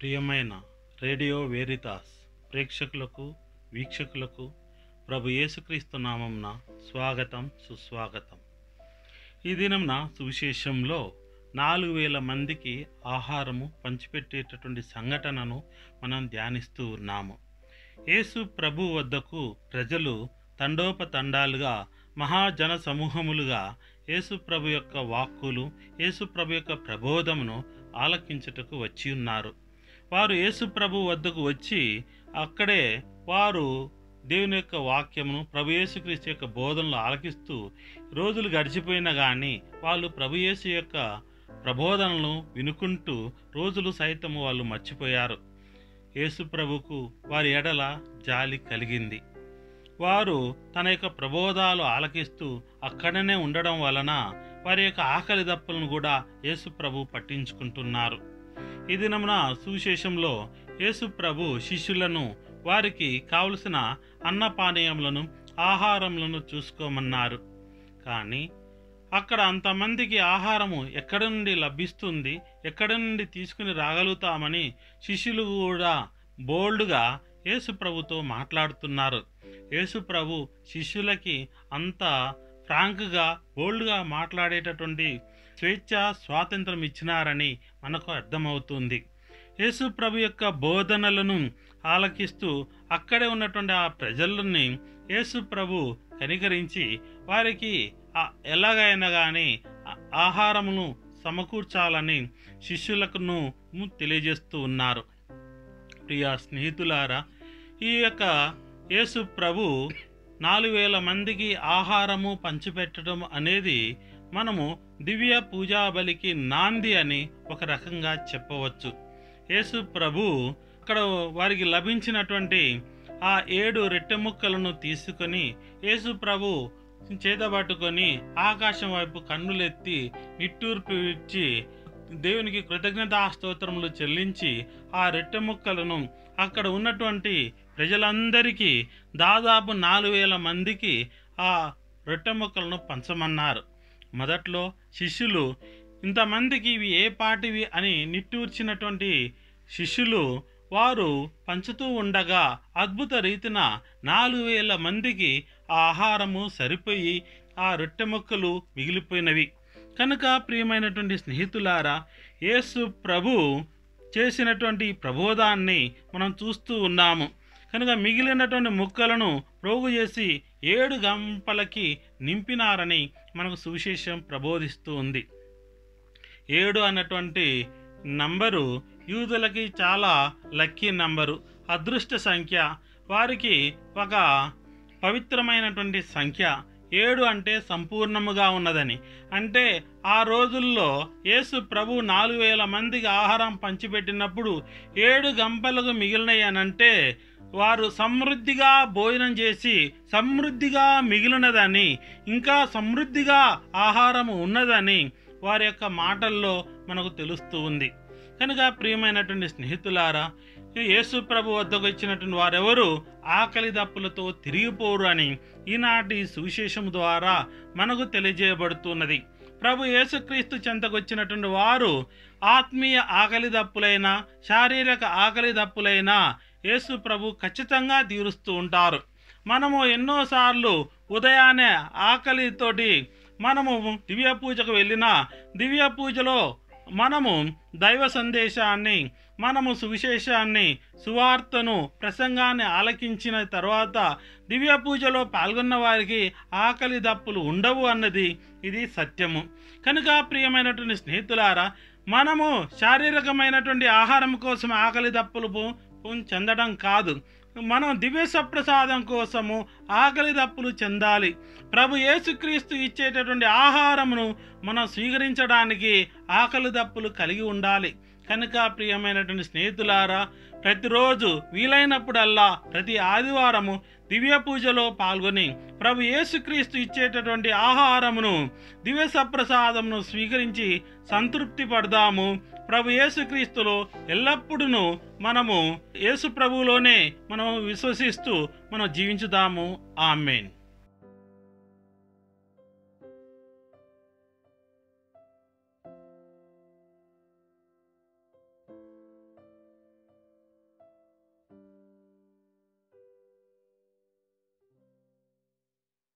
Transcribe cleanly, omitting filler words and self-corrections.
ప్రియమైన రేడియో వేరితాస్ ప్రేక్షకులకు వీక్షకులకు ప్రభు యేసుక్రీస్తు నామంన స్వాగతం సుస్వాగతం. ఈ దినంన సువిశేషంలో 4000 మందికి ఆహారము పంచిపెట్టేటటువంటి సంఘటనను మనం ధ్యానిస్తూ ఉన్నాము. యేసు ప్రభు వద్దకు ప్రజలు తండోపతండాలుగా మహాజన సమూహములుగా యేసు ప్రభు యొక్క వాక్కులు, యేసు ప్రభు యొక్క ప్రబోధమును ఆలకించుటకు వచ్చి ఉన్నారు. వారు యేసు ప్రభు వద్దకు వచ్చి అక్కడే వారు దేవుని యొక్క వాక్యమును, ప్రభు యేసుక్రీస్తు యొక్క బోధనలు ఆలకిస్తూ రోజులు గడిచిపోయినా కానీ వాళ్ళు ప్రభు యేసు యొక్క ప్రబోధనలను వినుకుంటూ రోజులు సైతము వాళ్ళు మర్చిపోయారు. యేసు ప్రభుకు వారి ఎడల జాలి కలిగింది. వారు తన యొక్క ప్రబోధాలు ఆలకిస్తూ అక్కడనే ఉండడం వలన వారి యొక్క ఆకలి దప్పులను కూడా యేసు ప్రభు పట్టించుకుంటున్నారు. ఈ దినమున సువిశేషంలో యేసు ప్రభు శిష్యులను వారికి కావలసిన అన్నపానీయములను, ఆహారములను చూసుకోమన్నారు. కానీ అక్కడ అంతమందికి ఆహారము ఎక్కడి నుండి లభిస్తుంది, ఎక్కడి నుండి తీసుకుని రాగలుగుతామని శిష్యులు కూడా బోల్డ్గా యేసు ప్రభుతో మాట్లాడుతున్నారు. యేసు ప్రభు శిష్యులకి అంత ఫ్రాంక్గా బోల్డ్గా మాట్లాడేటటువంటి స్వాతంత్రం ఇచ్చినారని మనకు అర్థమవుతుంది. యేసు ప్రభు యొక్క బోధనలను ఆలకిస్తూ అక్కడే ఉన్నటువంటి ఆ ప్రజలని యేసు ప్రభు కనికరించి వారికి ఎలాగైనా కానీ ఆహారమును సమకూర్చాలని శిష్యులకు తెలియజేస్తూ ఉన్నారు. ప్రియ స్నేహితులారా, ఈ యొక్క యేసు ప్రభు 4000 మందికి ఆహారము పంచిపెట్టడం అనేది మనము దివ్య పూజా బలికి నాంది అని ఒక రకంగా చెప్పవచ్చు. యేసు ప్రభు అక్కడ వారికి లభించినటువంటి ఆ 7 రొట్టె ముక్కలను తీసుకొని యేసు ప్రభు చేతబట్టుకొని ఆకాశం వైపు కన్నులెత్తి నిట్టూర్పు ఇచ్చి దేవునికి కృతజ్ఞతా స్తోత్రములు చెల్లించి ఆ రొట్టె ముక్కలను అక్కడ ఉన్నటువంటి ప్రజలందరికీ దాదాపు 4000 మందికి ఆ రొట్టె ముక్కలను పంచమన్నారు. మొదట్లో శిష్యులు ఇంతమందికి ఇవి ఏ పాటివి అని నిట్టూర్చినటువంటి శిష్యులు వారు పంచుతూ ఉండగా అద్భుత రీతిన 4000 మందికి ఆ ఆహారము సరిపోయి ఆ రొట్టె ముక్కలు మిగిలిపోయినవి. కనుక ప్రియమైనటువంటి స్నేహితులారా, యేసు ప్రభు చేసినటువంటి ప్రబోధాన్ని మనం చూస్తూ ఉన్నాము. కనుక మిగిలినటువంటి ముక్కలను ప్రోగు చేసి 7 గంపలకి నింపినారని మనకు సువిశేషం ప్రబోధిస్తూ ఉంది. 7 అన్నటువంటి నంబరు యూదులకి చాలా లక్కీ నంబరు, అదృష్ట సంఖ్య, వారికి ఒక పవిత్రమైనటువంటి సంఖ్య. 7 అంటే సంపూర్ణముగా ఉన్నదని, అంటే ఆ రోజుల్లో యేసు ప్రభు 4000 మందికి ఆహారం పంచిపెట్టినప్పుడు 7 గంపలకు మిగిలినవి అనంటే వారు సమృద్ధిగా భోజనం చేసి సమృద్ధిగా మిగిలినదని, ఇంకా సమృద్ధిగా ఆహారము ఉన్నదని వారి యొక్క మాటల్లో మనకు తెలుస్తూ ఉంది. కనుక ప్రియమైనటువంటి స్నేహితులారా, యేసు ప్రభు వద్దకు వచ్చినటువంటి వారెవరు ఆకలి దప్పులతో తిరిగిపోరు అని ఈనాటి సువిశేషం ద్వారా మనకు తెలియజేయబడుతున్నది. ప్రభు యేసుక్రీస్తు చెంతకు వచ్చినటువంటి వారు ఆత్మీయ ఆకలి దప్పులైనా, శారీరక ఆకలి దప్పులైనా యేసు ప్రభు ఖచ్చితంగా తీరుస్తూ ఉంటారు. మనము ఎన్నోసార్లు ఉదయాన్నే ఆకలితోటి మనము దివ్య పూజకు వెళ్ళిన దివ్య పూజలో మనము దైవ సందేశాన్ని, మనము సువిశేషాన్ని, సువార్తను, ప్రసంగాన్ని ఆలకించిన తర్వాత దివ్య పూజలో పాల్గొన్న వారికి ఆకలి దప్పులు ఉండవు అన్నది ఇది సత్యము. కనుక ప్రియమైనటువంటి స్నేహితులారా, మనము శారీరకమైనటువంటి ఆహారం కోసం ఆకలి దప్పులు చెందడం కాదు, మనం దివ్య సప్రసాదం కోసము ఆకలి దప్పులు చెందాలి. ప్రభు యేసుక్రీస్తు ఇచ్చేటటువంటి ఆహారమును మనం స్వీకరించడానికి ఆకలి దప్పులు కలిగి ఉండాలి. కనుక ప్రియమైనటువంటి స్నేహితులారా, ప్రతిరోజు వీలైనప్పుడల్లా ప్రతి ఆదివారము దివ్య పూజలో పాల్గొని ప్రభు యేసుక్రీస్తు ఇచ్చేటటువంటి ఆహారమును, దివ్య సప్రసాదమును స్వీకరించి సంతృప్తి పడదాము. ప్రభు యేసుక్రీస్తులో ఎల్లప్పుడూ మనము యేసు ప్రభువులోనే మనం విశ్వసిస్తూ మనం జీవించుదాము. ఆమేన్.